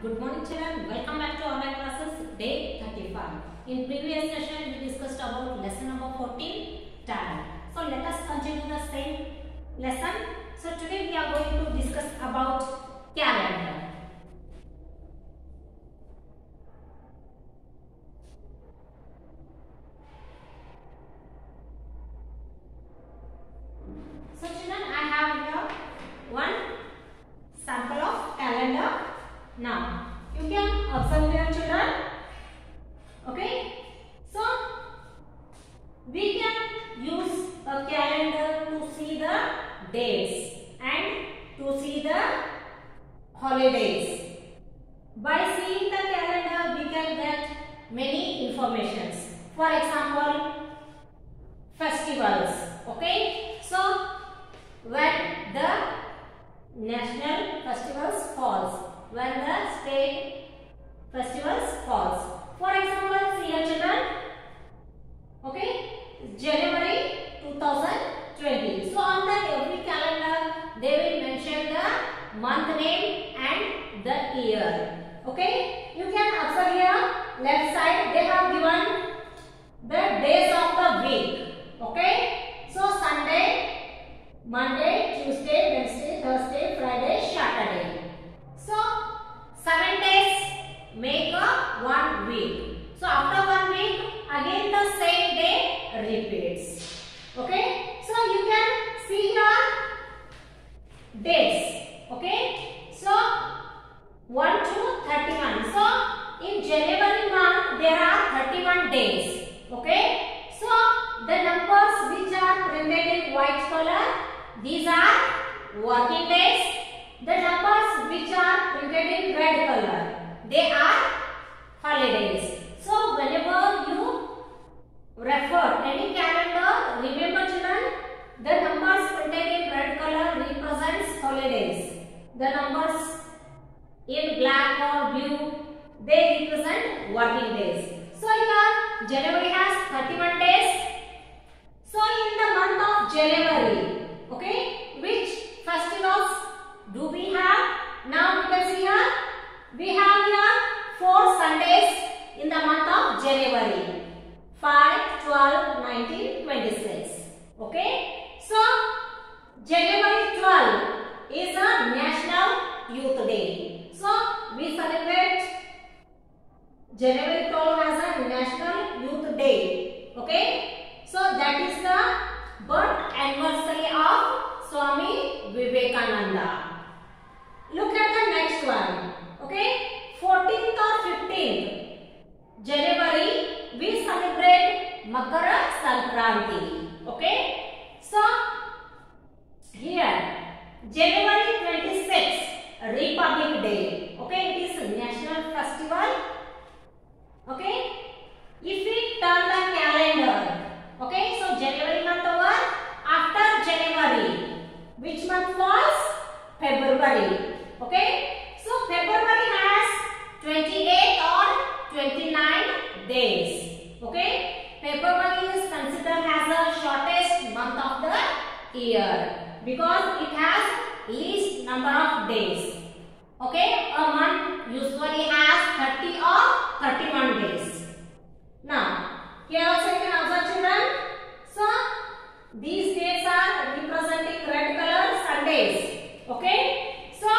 Good morning children, welcome back to online classes day 35. In previous session we discussed about lesson number 14 talent. So let us continue the same lesson. So today we are going to discuss about calendar. So children, I have here one sample of calendar. Now you can observe here children. Okay, so we can use a calendar to see the dates and to see the holidays. By seeing the calendar we can get many informations. For example, festivals. Okay, so when the national festivals falls, when the state festivals falls. For example, see here children. Okay, January 2020. So on that every calendar they will mention the month name and the year. Okay, you can observe here left side they have given the days of the week. Okay, so Sunday, Monday, Tuesday, Wednesday, Thursday, Friday, Saturday. So 7 days make a 1 week. So after 1 week again the same day repeats. Okay, so you can see here dates. Okay, so 1 to 31. So in January month there are 31 days. Okay, so the numbers which are printed in white color, these are working days. The numbers which are printed in red color, they are holidays. So whenever you refer any calendar, remember children, the numbers printed in red color represents holidays. The numbers in black or blue, they represent working days. So here January has 31 days. So in the month of January, okay, which festivals do we have? Now you can see here we have here 4 Sundays in the month of January, 5, 12, 19, 26. Okay, so January 12 is a National Youth Day. So we celebrate January 12 as a National Youth Day. Okay, so that is the birth anniversary of Swami Vivekananda. Look at the next one. Okay, 14th or 15th January we celebrate Makara Sankranti. Okay, so here January 26th Republic Day. Okay, it is a national festival. Okay, if we turn the calendar, okay, so January month over. After January, which month falls? February. Okay, so February has 28 or 29 days. Okay, February is considered as the shortest month of the year because it has least number of days. Okay, a month usually has 30 or 31 days. Now, here also you can observe children. So, these dates are representing red color Sundays. Okay, so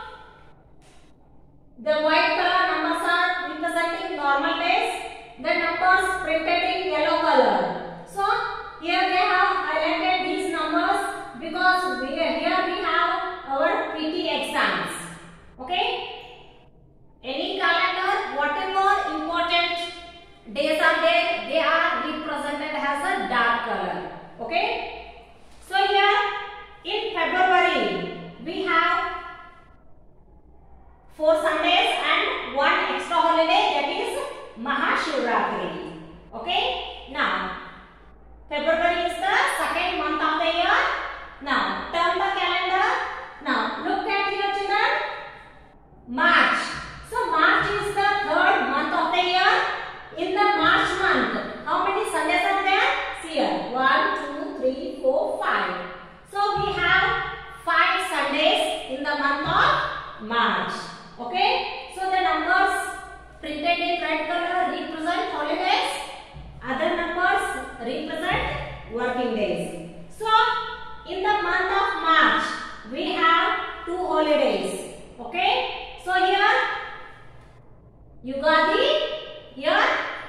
the white color numbers are representing normal days. The numbers printed in yellow color. So here they have highlighted these numbers because here we have our PT exams. Okay, any calendar, whatever important days are there, they are represented as a dark color. Okay, so here in February we have 4 Sundays and 1 extra holiday, that is Mahashivratri. Okay, now February is the second month of the year. Now turn the calendar. Now look at here children, March. So March is the third month of the year. In the March month, how many Sundays are there? See here, 1, 2, 3, 4, 5. So we have 5 Sundays in the month of March. Okay, so the working days. So in the month of March we have 2 holidays. Okay, so here Yugadi, here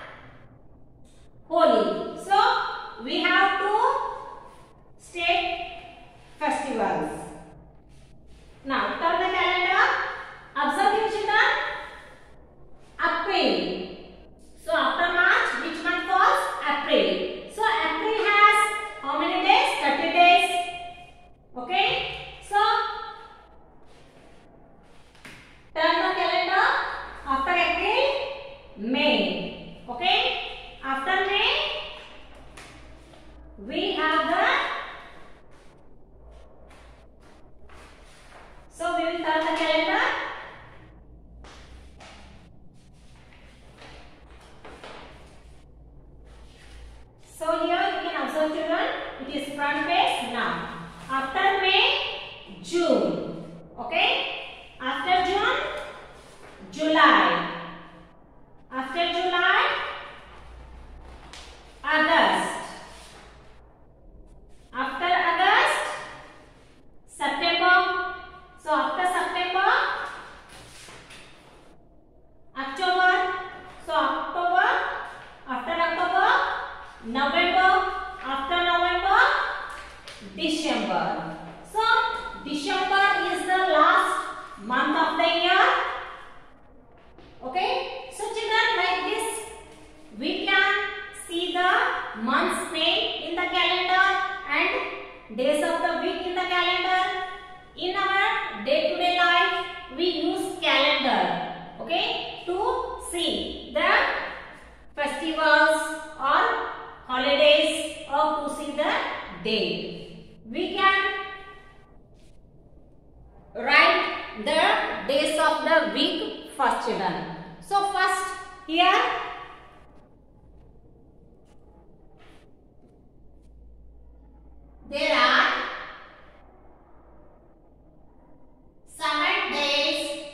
Holi. So we have 2 state festivals. Now turn the calendar. Observe your children. April. So after March, which month falls? April. So April has how many days? 30 days. Okay. So turn the calendar. After April, May. Okay. After May, we have the. So we will turn the calendar. So here you can observe children, it is front face now. After May, June. Okay. After June, July. After July, August. After August, September. So after September, October. So October. After October, November. After November, December. So December is the last month of the year. Okay. So children, like this we can see the month's name in the calendar and days of the week in the calendar. In our day-to-day life we use calendar, okay, to see the festivals or holidays or to see the date. We can write the days of the week first, children. So first here there are 7 days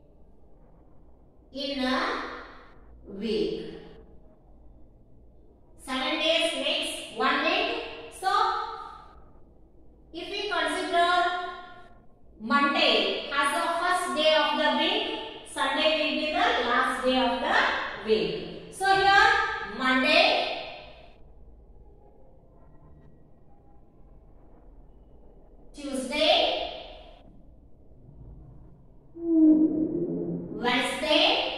in a week. 7 days makes 1 week. So if we consider Monday as the first day of the week, Sunday will be the last day of the week. So here Monday, Tuesday, Wednesday,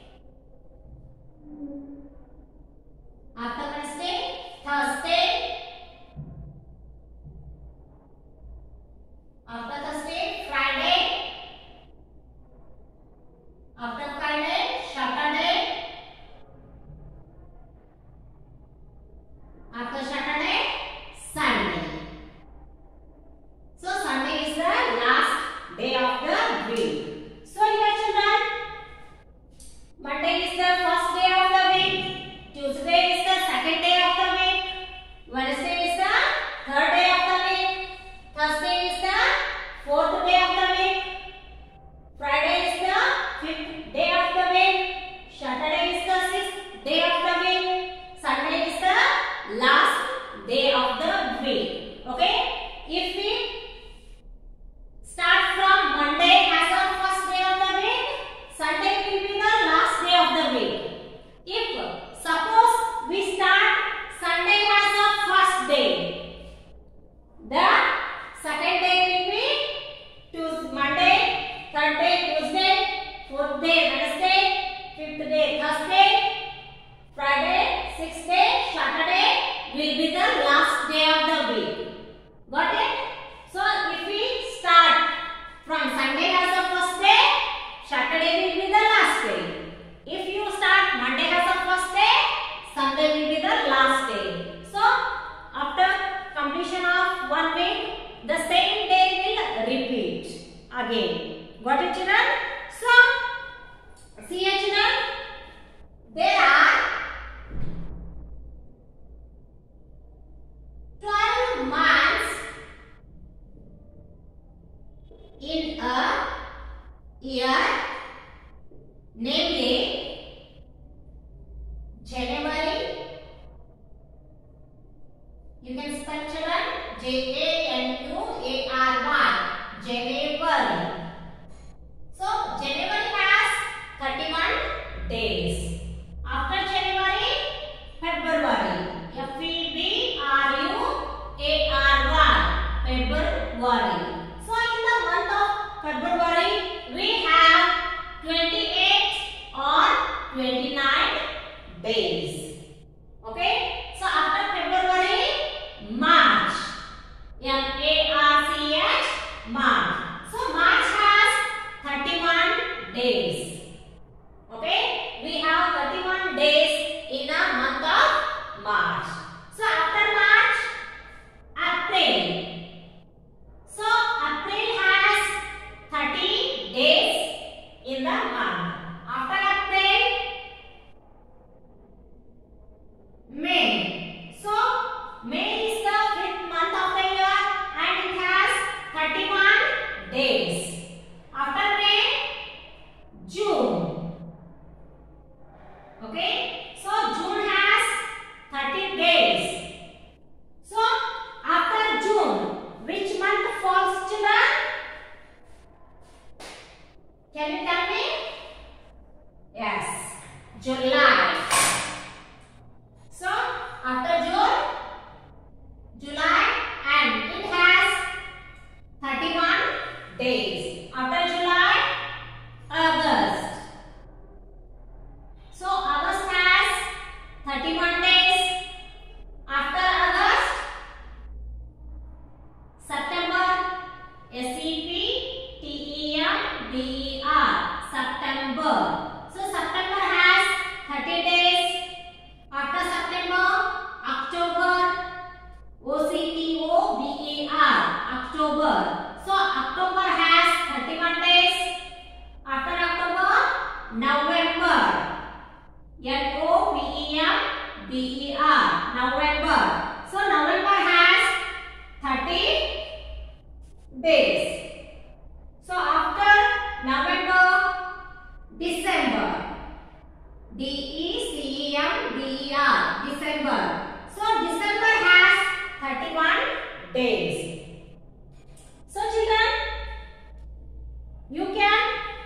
after Wednesday, Thursday, after Thursday, Friday, after Friday, Saturday, after Saturday, Sunday. So Sunday is the last day of the week. So here children, Monday is the first day of the week, Tuesday is the second day of the week, Wednesday is the third day of the week, Thursday is the fourth day of the week, Friday is the fifth day of the week, Saturday is the sixth day of the week, Sunday is the last day of the week. Okay? If we start from Monday as our first day of the week, Sunday will be the last day of the week. If suppose we start Sunday as our first day, the second day will be Tuesday, Monday, third day Tuesday, fourth day Wednesday, fifth day Thursday, Friday, sixth day Saturday will be the last day of the week. Got it? So if we start from Sunday as the first day, Saturday will be the last day. If you start Monday as the first day, Sunday will be the last day. So after completion of 1 week, the same day will repeat again. Got it, children? So see here, children, there are 12 months in a year, namely January. You can spell February. So in the month of February we have 28 or 29 days. Okay. So after February, March. M-A-R-C-H, March. So March has 31 days. Okay. We have 31 days in a month of March. So after March, April. So April has 30 days in the month. After April, May. So May is the 5th month of the year and it has 31 days. After May, June. Okay. So June has 30 days. So after June, which month falls, children? Can you tell me? Yes, July. So after June, July, and it has 31 days. After July, August. So August has 31 days. After August, September. S-E-P-T-E-M-B-E-R. September. So September has 30 days. After September, October. O-C-T-O-B-E-R. October. So October has 31 days. After October, November. N-O-V-E-M-B-E-R. November. So November has 30 days. So after November, December. D-E-C-E-M-B-E-R. December. So December has 31 days. So children, you can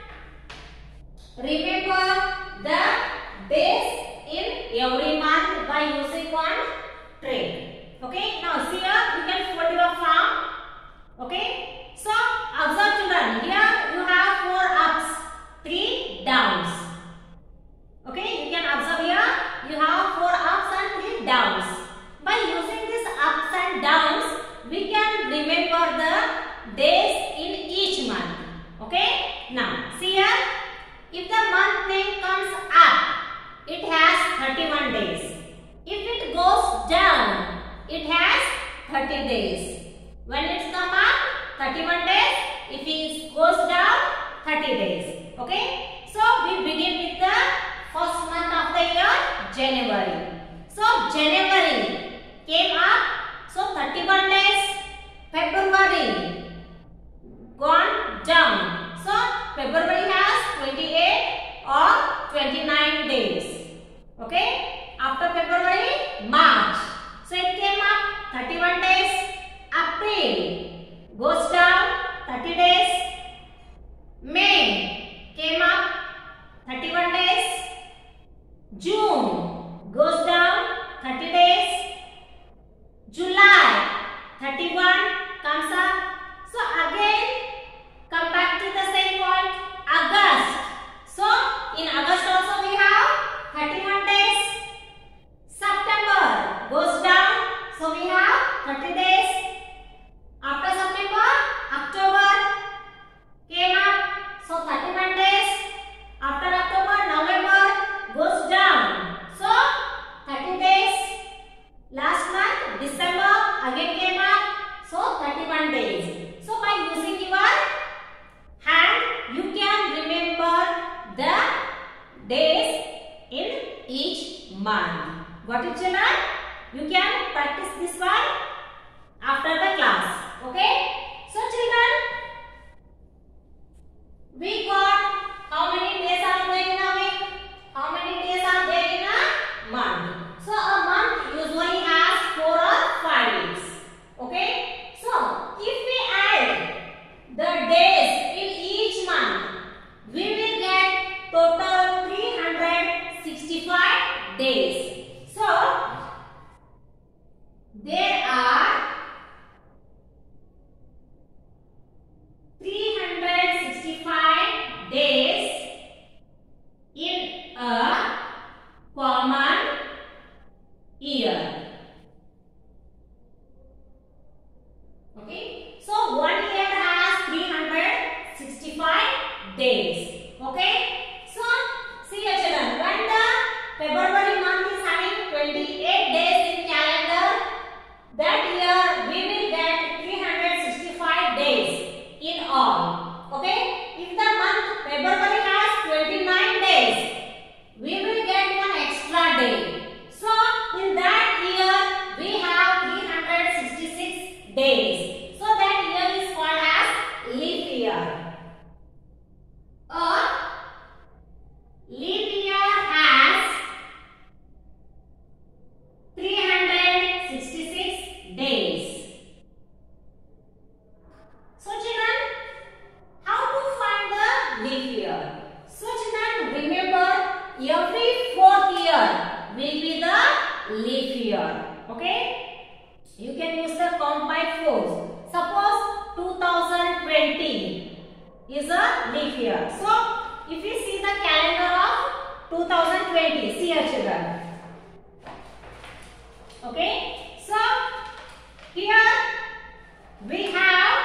remember the days in every month by using one trick. Okay. Now see here, you can fold your palm. Okay. So observe children. Here you have 4 ups, 3 downs. Okay. You can observe here. You have 4 ups and 3 downs. By using these ups and downs, we can remember the days in each month. Okay. Now see here. If the month name comes up, it has 31 days. If it goes down, it has 30 days. When it comes up, 31 days. If it goes down, 30 days. Okay. So we begin with the first month of the year, January. So January came up. So 31 days. February gone down. So February has 28 or 29 days. Okay. After February, March. So it came up 31 days. April goes down 30 days. May came up 31 days. June goes down 30 days. July 31 comes up 2020 is a leap year. So, if we see the calendar of 2020, see here children. Okay, so here we have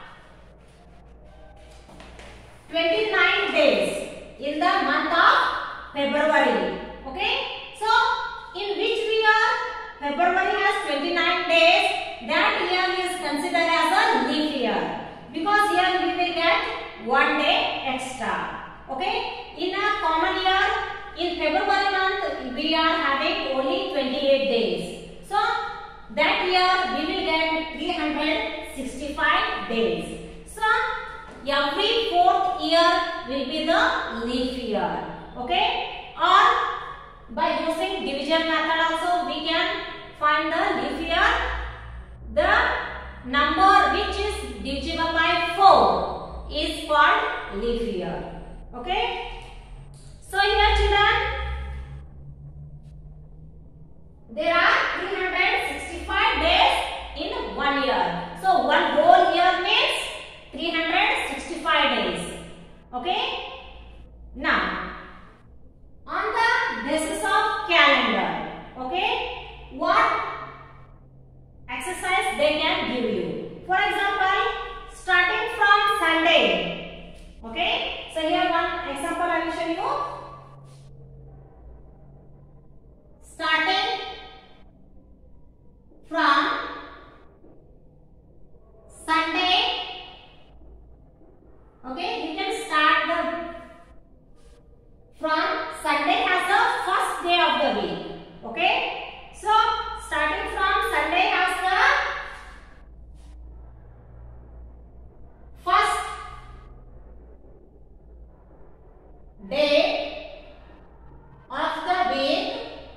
29 days in the month of February. Okay, so in which year February has 29 days, that year is considered as a leap year, because here we will get 1 day extra. Okay, in a common year, in February month we are having only 28 days. So that year we will get 365 days. So every fourth year will be the leap year. Okay, or by using division method also we can find the leap year. The number which is divisible by 4 is called leap year. Okay, so here children, there are 365 days in 1 year. So one whole year means 365 days. Okay, now on the basis of calendar, okay, what exercise they can give you. For example, starting from Sunday. Okay, so here one example I will show you. Starting from Sunday. Okay, you can start from Sunday as the first day of the week. Okay, so starting from Sunday as the first day of the week.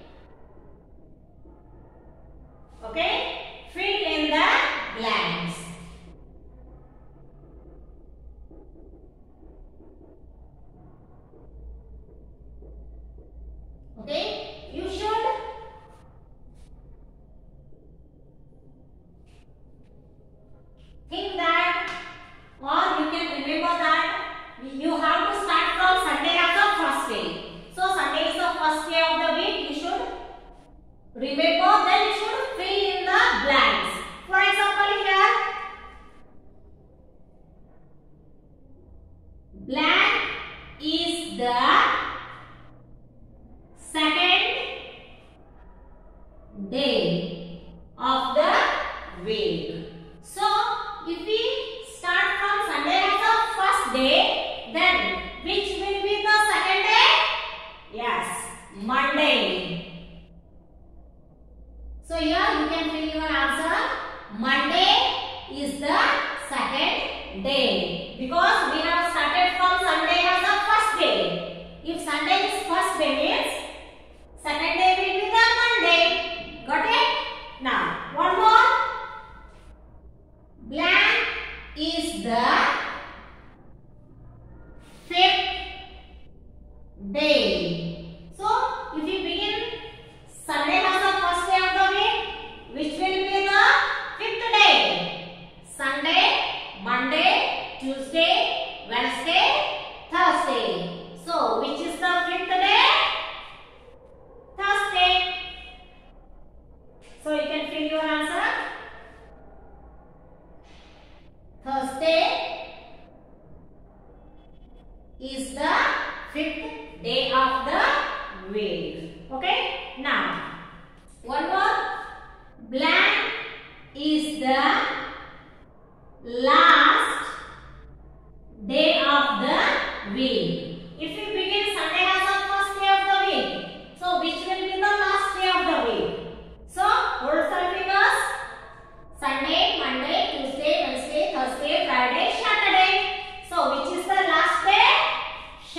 Okay, fill in the blanks. Okay, you should think that, or you can remember that you have to start from Sunday as the first day. So Sunday is the first day of the week. You should remember, then you should fill in the blanks. For example, here blank is the second day of the week. So if we start from Sunday as the first day, then which will be the second day? Yes, Monday. So here you can fill your answer. Monday is the second day, because we have started from Sunday as the first day. If Sunday is first day means second day will be the Monday. Got it? Now one more. Blank is the fifth day. So if we begin Sunday as the first day of the week, which will be the fifth day? Sunday, Monday, Tuesday, Wednesday, Thursday. So which is the fifth day? Thursday. So you can fill your answer. Thursday is the fifth day of the week. Okay. Now one more. Blank is the last day of the week. If we begin Sunday as the first day of the week, so which will be the last day of the week? So hold some fingers. Sunday, Monday, Tuesday, Wednesday, Thursday, Friday, Saturday. So which is the last day?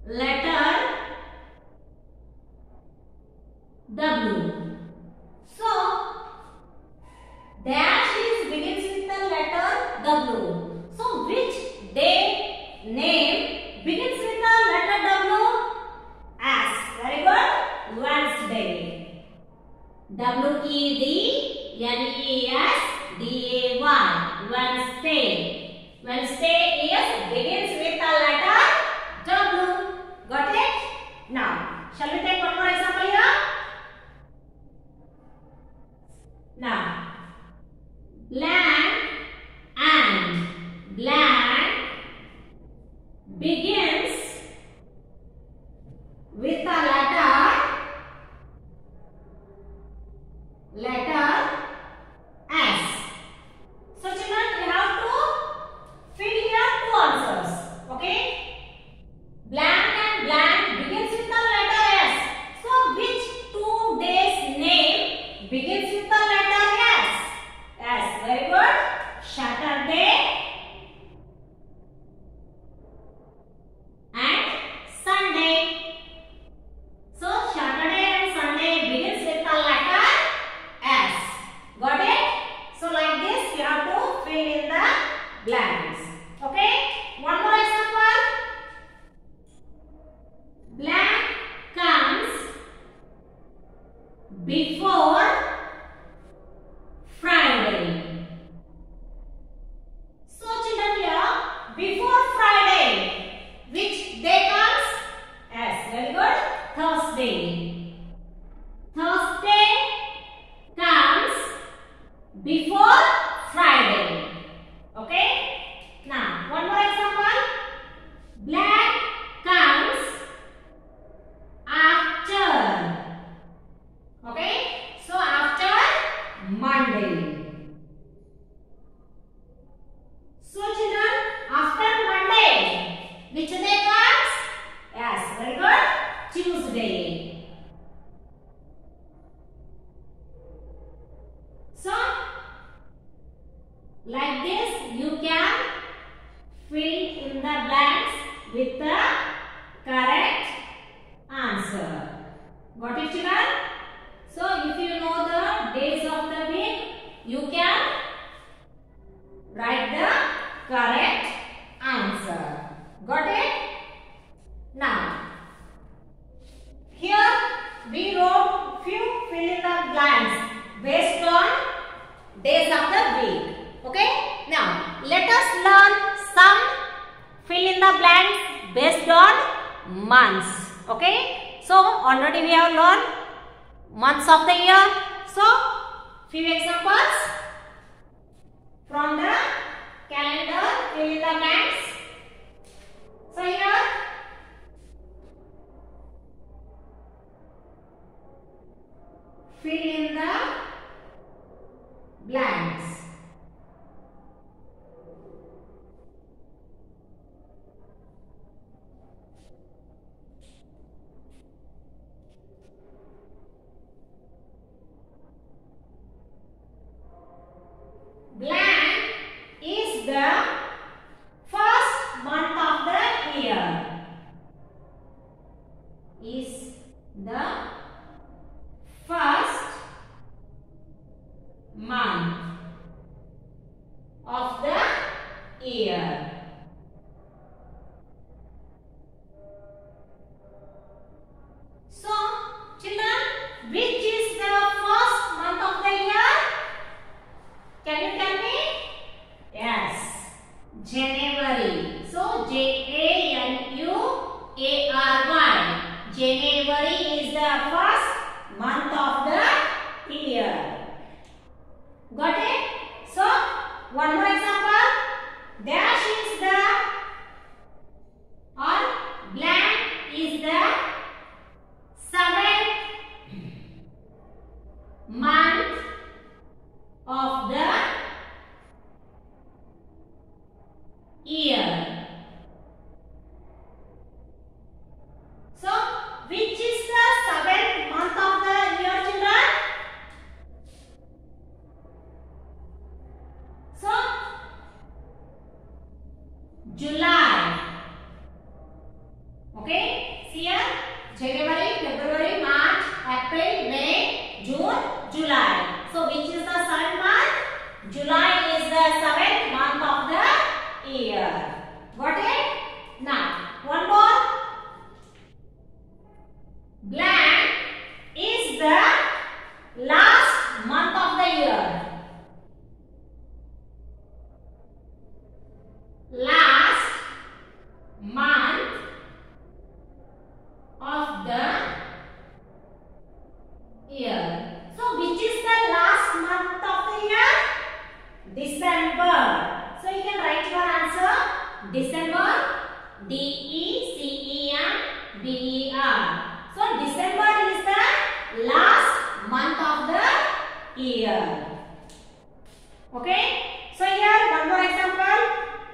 letter W. So dash is begins with the letter W. So which day name begins with the letter W? S. Very good. Wednesday. W-E-D-N-E-S-D-A-Y. Wednesday. Wednesday is begins with the letter W. Got it? Now, shall we take one more example here? Now, blank and blank begins with the letter S. So children, you have to fill here two answers. Okay? Blank and blank begins with the letter S. So which 2 days name begins with the letter S? Yes, very good. Saturday and Sunday. So Saturday and Sunday begins with the letter S. Got it? So like this you have to fill in the blanks. Okay? One more example. Blank comes before Friday. So children here, before Friday, which day comes? Yes, very good. Thursday. Thursday comes before Friday. Okay? Now, one more example. Black comes after. Okay? So, after Monday. So, children, after Monday, which day comes? Yes, very good. Tuesday. So, like this, you can fill in the blanks with the correct answer. Got it, children? So, if you know the days of the week, you can write the correct answer. Got it? Now, here we wrote few fill in the blanks based on days of the week. Okay? Now, let us learn some fill in the blanks based on months. Okay? So, already we have learned months of the year. So, few examples from the calendar fill in the blanks. So, here fill in the blanks. Blank is the first January, February, March, April, May, June, July. So which is the 7th month? July is the 7th month of the year. Got it? Now, one more. Blank is the last month of the year. Last month of the year. So which is the last month of the year? December. So you can write your answer. December. D-E-C-E-M-B-E-R. So December is the last month of the year. Okay. So here one more example.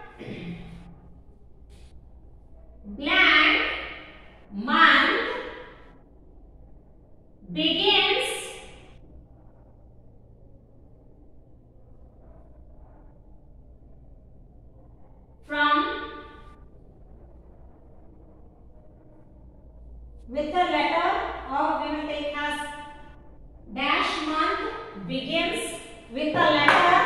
Blank month begins from with a letter, or we will take as dash month begins with a letter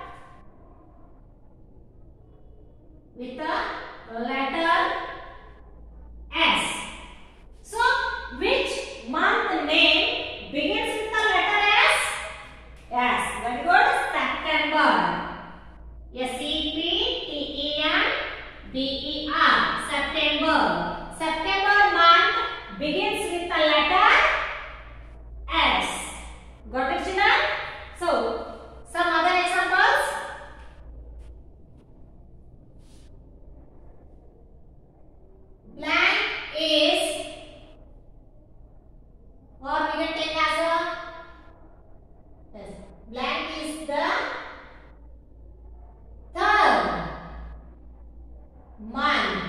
S. So which month name begins with the letter S? Yes, very good. September. S-E-P-T-E-M-B-E-R. September. September month begins with the letter S. Got it, children? So, some other examples. Blank is, or we can take as a, yes, blank is the third month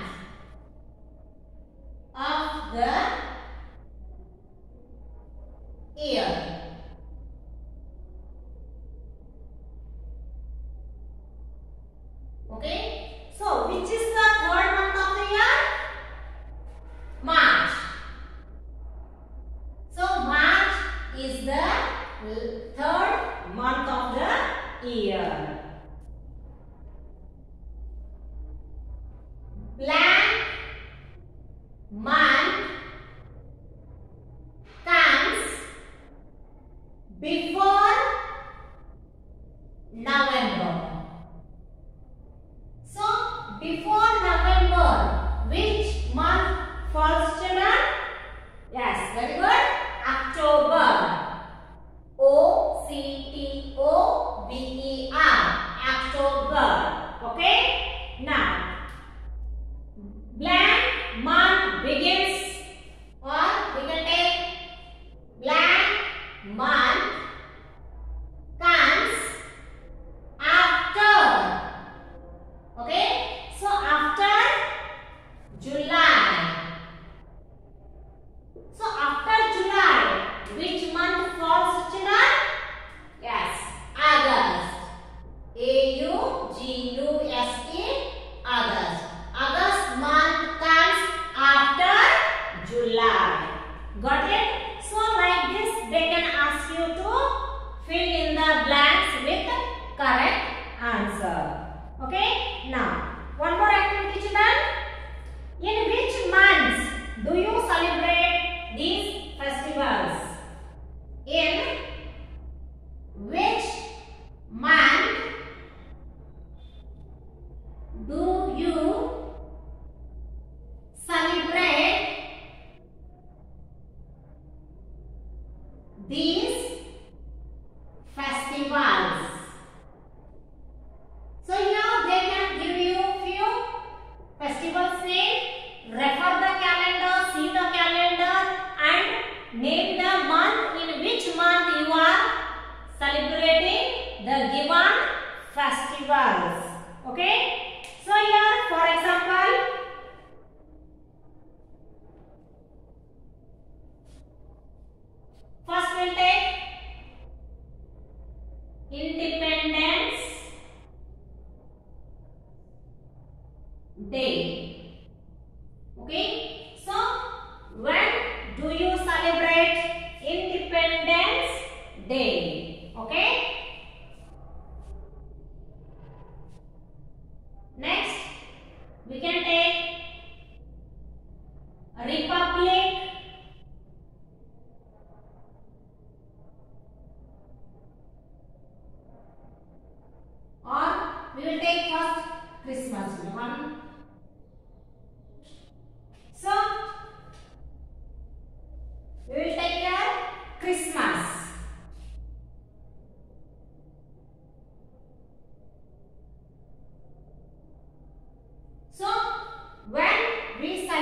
of the year. Okay, so which is the third month of the year? March. So March is the third month of the year. Blank month comes before November. So before November, which month falls, children? Yes, very good. October. O-C-T-O-B-E-R. October. Okay. Now, blank month begins, or we can take blank month comes after. Okay. So after July. So after July, which month falls, children? Yes, August. A-U-G-U-S-T, August. August month comes after July. Got it? So like this, they can ask you to fill in the blanks with correct answer. Okay? Now, one more activity, children. In which months do you celebrate these festivals? In which month do you celebrate these festivals? So here they can give you few festivals name, refer the calendar, see the calendar and name the month, in which month you are celebrating the given festivals. Okay? So here for example, first we'll take Independence Day. Okay, so when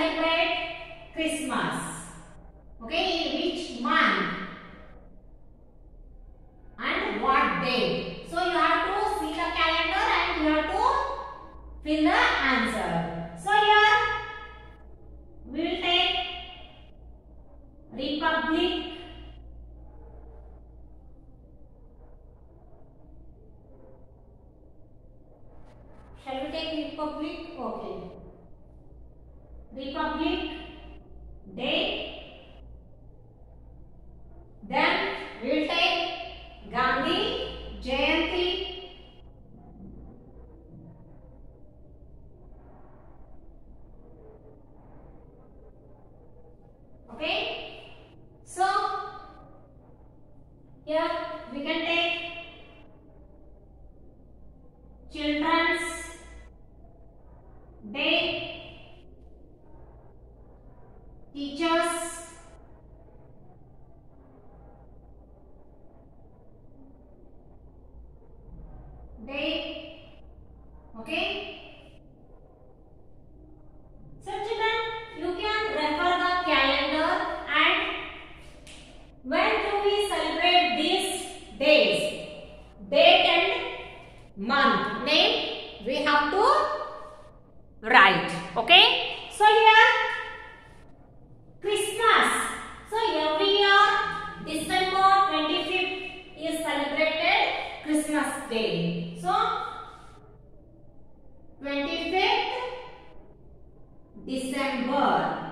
celebrate Christmas? Okay, in which month and what date? So you have to see the calendar and you have to fill the answer. So here we will take Republic. Shall we take Republic? Okay. Republic Day. Then we will take Gandhi Jayanti. Okay. So here we can take Children's Day, Teachers Day. Okay. So children, you can refer the calendar and when do we celebrate these days? Date and month name we have to write. Okay. So here Christmas. So every year December 25th is celebrated Christmas Day. So 25th December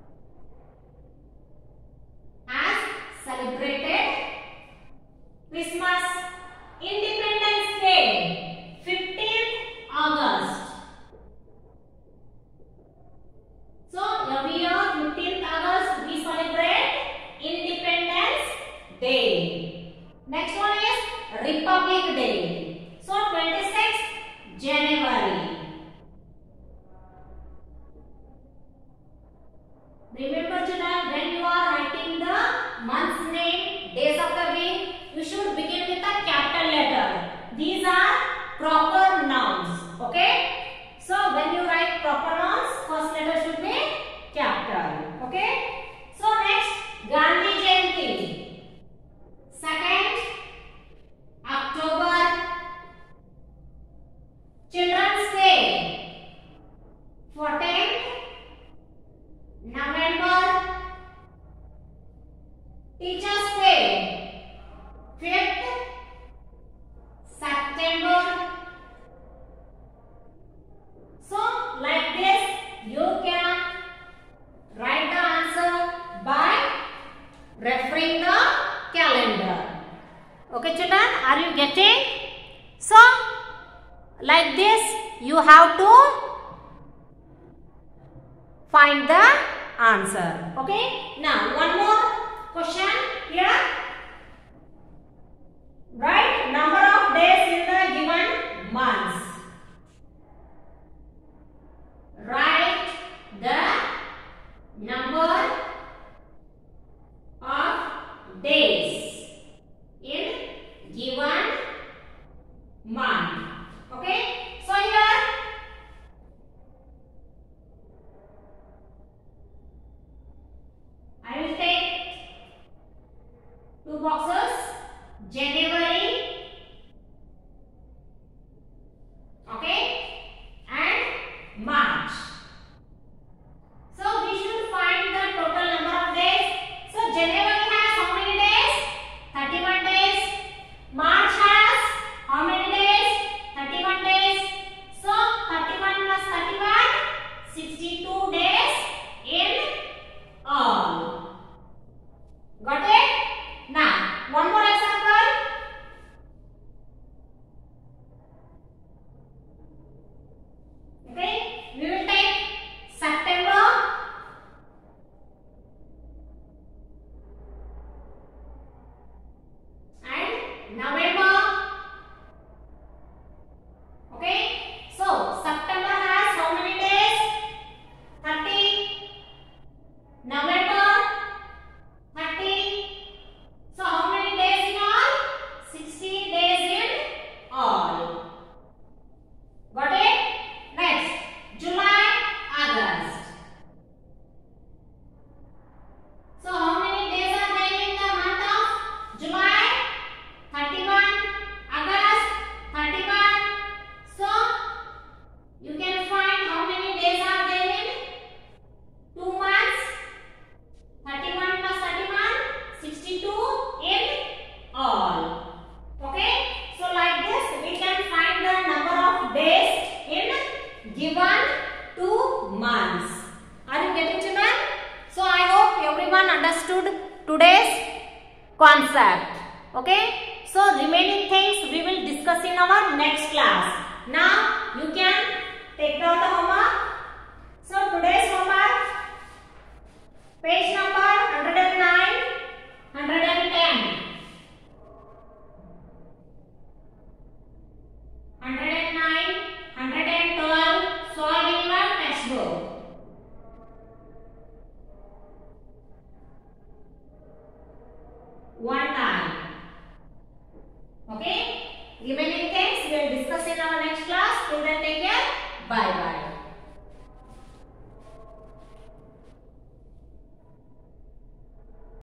as celebrated Christmas. Independence Day 15th August. So every year 15th August we celebrate Independence Day. Next one is Republic Day. So 26th January. Remember children, when you are writing the month's name, days of the week, you should begin with a capital letter. These are proper nouns. Okay? So when you write proper nouns, first letter should be capital. Okay? So next, Gandhi Jayanti. 2nd October. Children's Day. 14th November. Teachers Day 5th September. So like this you can write the answer by referring the calendar. Okay children, are you getting? So like this you have to find the answer. Okay. Now one more question here. Write number of days in the given months. Write the number of days in given month. Okay. So here I will take two boxes. January discuss in our next class. Now